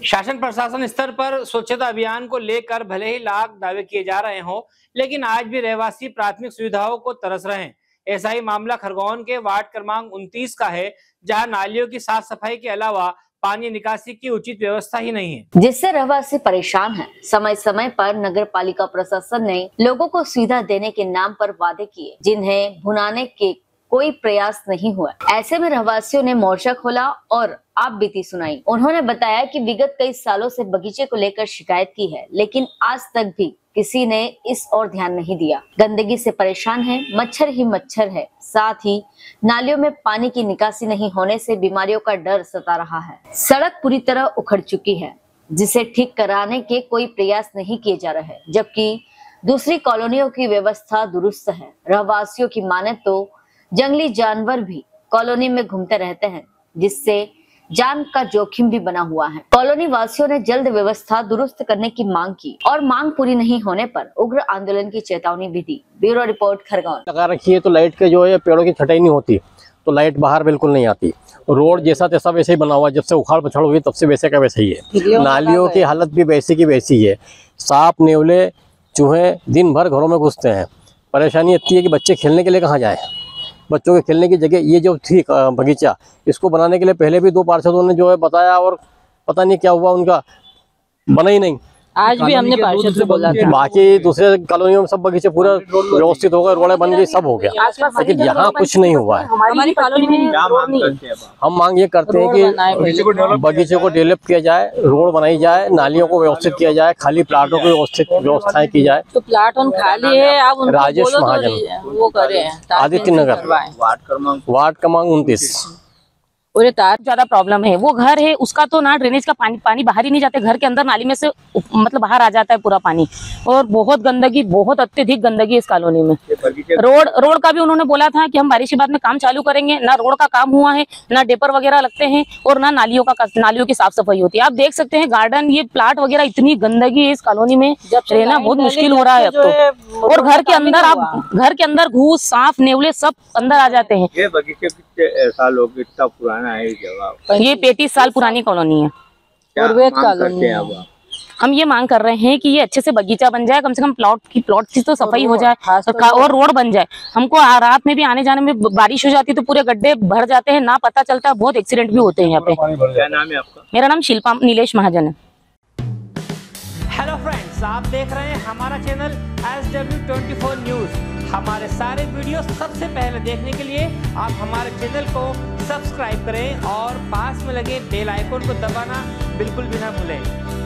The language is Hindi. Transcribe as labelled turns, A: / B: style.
A: शासन प्रशासन स्तर पर स्वच्छता अभियान को लेकर भले ही लाख दावे किए जा रहे हों, लेकिन आज भी रहवासी प्राथमिक सुविधाओं को तरस रहे हैं। ऐसा ही मामला खरगोन के वार्ड क्रमांक 29 का है, जहां नालियों की साफ सफाई के अलावा पानी निकासी की उचित व्यवस्था ही नहीं है,
B: जिससे रहवासी परेशान हैं। समय समय पर नगर पालिका प्रशासन ने लोगों को सुविधा देने के नाम पर वादे किए, जिन्हें भुनाने के कोई प्रयास नहीं हुआ। ऐसे में रहवासियों ने मोर्चा खोला और आप बीती सुनाई। उन्होंने बताया कि विगत कई सालों से बगीचे को लेकर शिकायत की है, लेकिन आज तक भी किसी ने इस ओर ध्यान नहीं दिया। गंदगी से परेशान है, मच्छर ही मच्छर है, साथ ही नालियों में पानी की निकासी नहीं होने से बीमारियों का डर सता रहा है। सड़क पूरी तरह उखड़ चुकी है, जिसे ठीक कराने के कोई प्रयास नहीं किए जा रहे, जबकि दूसरी कॉलोनियों की व्यवस्था दुरुस्त है। रहवासियों की माने तो जंगली जानवर भी कॉलोनी में घूमते रहते हैं, जिससे जान का जोखिम भी बना हुआ है। कॉलोनी वासियों ने जल्द व्यवस्था दुरुस्त करने की मांग की और मांग पूरी नहीं होने पर उग्र आंदोलन की चेतावनी भी दी। Bureau report Khargone.
C: लगा रखी है तो लाइट के जो है पेड़ों की छटाई नहीं होती, तो लाइट बाहर बिल्कुल नहीं आती। रोड जैसा तैसा वैसे ही बना हुआ है, जब से उखाड़ पछाड़ हुई तब से वैसे का वैसे ही है। नालियों की हालत भी वैसी की वैसी है। सांप नेवले चूहे दिन भर घरों में घुसते हैं। परेशानी इतनी है कि बच्चे खेलने के लिए कहाँ जाए। बच्चों के खेलने की जगह ये जो थी बगीचा, इसको बनाने के लिए पहले भी 2 पार्षदों ने जो है बताया, और पता नहीं क्या हुआ, उनका बना ही नहीं।
D: आज भी हमने पार्षद से बोला था।
C: बाकी दूसरे कॉलोनियों में सब बगीचे पूरा व्यवस्थित हो गए, रोडें बन गई, सब हो गया, लेकिन यहाँ कुछ नहीं हुआ है।
D: हमारी कॉलोनी में रोड नहीं है।
C: हम मांग ये करते हैं कि बगीचे को डेवलप किया जाए, रोड बनाई जाए, नालियों को व्यवस्थित किया जाए, खाली प्लाटों की व्यवस्थाएं की जाए।
D: तो प्लाट उन खाली है, आप
C: राजेश महाजन,
D: वो करें
C: आदित्य नगर, वार्ड क्रमांक 29।
D: और ज्यादा प्रॉब्लम है। वो घर है, उसका तो ना ड्रेनेज का पानी बाहर ही नहीं जाते, घर के अंदर नाली में से मतलब बाहर आ जाता है पूरा पानी। और बहुत गंदगी, बहुत अत्यधिक गंदगी इस कॉलोनी में। रोड का भी उन्होंने बोला था कि हम बारिश के बाद में काम चालू करेंगे। ना रोड का काम हुआ है, ना डेपर वगैरह लगते हैं, और ना नालियों की साफ सफाई होती है। आप देख सकते हैं गार्डन, ये प्लाट वगैरह, इतनी गंदगी है इस कॉलोनी में, रहना बहुत मुश्किल हो रहा है अब तो। और घर के अंदर घूस, सांप, नेवले सब अंदर आ जाते हैं।
E: ये बगीचे कितने साल हो गए, इतना पुराना है ये जगह?
D: ये 35 साल पुरानी कॉलोनी है। हम ये मांग कर रहे हैं कि ये अच्छे से बगीचा बन जाए, कम से कम प्लॉट की तो सफाई हो जाए और रोड बन जाए। हमको रात में भी आने जाने में बारिश हो जाती है तो पूरे गड्ढे भर जाते हैं, ना पता चलता है, बहुत एक्सीडेंट भी होते हैं यहाँ पे।
E: क्या नाम है आपका?
D: मेरा नाम शिल्पा नीलेश महाजन है।
A: हेलो फ्रेंड्स, आप देख रहे हैं हमारा चैनल SW24 न्यूज। हमारे सारे वीडियो सबसे पहले देखने के लिए आप हमारे चैनल को सब्सक्राइब करें और पास में लगे बेल आइकन को दबाना बिल्कुल भी ना भूलें।